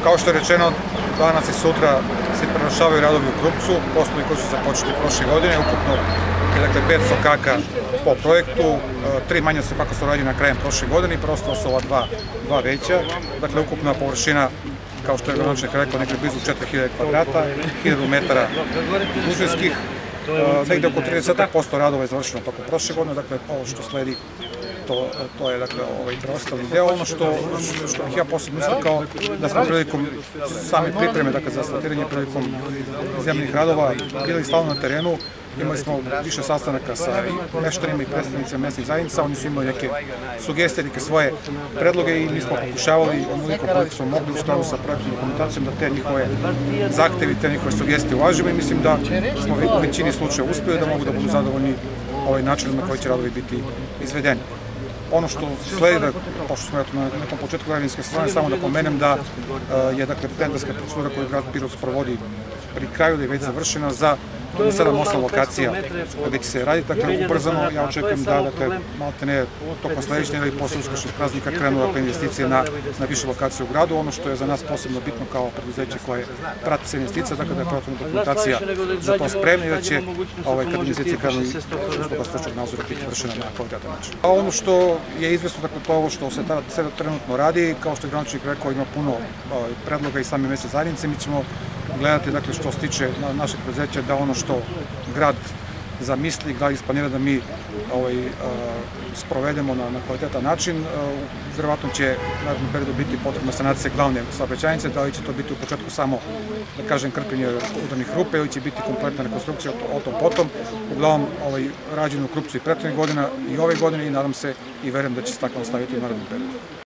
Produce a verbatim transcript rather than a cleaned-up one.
Kao što je rečeno, danas i sutra se prenošavaju radovi u Krupcu, poslovi koji su započeti prošle godine, ukupno je dakle pet sokaka po projektu, tri manje sokaka su rađena krajem prošle godine i preostala su ova dva, dva veća. Dakle, ukupna površina, kao što je gradonačelnik rekao, nekako blizu četiri hiljade kvadrata, hiljadu metara dužinskih, negde oko trideset posto radova je završeno tokom prošle godine, dakle, ovo što sledi, to, to je dakle ovaj preostali deo. Ono što, što bih ja posebno istakao, da smo prilikom same pripreme, dakle za asfaltiranje, prilikom zemljenih radova bili stalno na terenu. Imali smo više sastanaka sa i meštanima i predstavnicima mesnih zajednica, oni su imali neke sugestije, neke svoje predloge i mi smo pokušavali onoliko koliko smo mogli u skladu sa projektnom dokumentacijom da te njihove zahtevi, te njihove sugestije uvažimo i mislim da smo u većini slučaja uspjeli da mogu da budu zadovoljni ovaj način na koji će radovi biti izvedeni. Ono što sledi, da, pošto smo na nekom početku građevinske strane, samo da pomenem da je dakle tenderska procedura koju grad Pirot sprovodi pri kraju, da je već završena za sedam osam lokacija gde će se raditi, dakle ubrzano. Ja očekujem da, dakle, malte ne tokom sledećeg ili posle uskršnjih praznika krenu dakle investicije na, na više lokacije u gradu. Ono što je za nas posebno bitno kao preduzeće koje prati se investicija, dakle da je projektna dokumentacija za to spremna i da će ovaj, kad investicije krenu i usluga stručnog nadzora biti vršena na kvalitetan način. A ono što je izvesno, dakle, to ovo što se sada trenutno radi, kao što je gradonačelnik rekao, ima puno ovaj, predloga i same mesne zajednice. Mi ćemo gledati, dakle, što se tiče na, našeg preduzeća, da ono što grad zamisli, grad isplanira da mi ovaj, uh, sprovedemo na, na kvalitetan način. Uh, Vjerovatno će narednom periodu biti potrebna sanacija glavne saobraćajnice, da li će to biti u početku samo, da kažem, krpljenje udarnih rupe ili će biti kompletna rekonstrukcija o tom potom. Uglavnom, ovaj, rađeno u Krupcu i prethodnih godina i ove godine i nadam se i verujem da će se tako nastaviti u narednom periodu.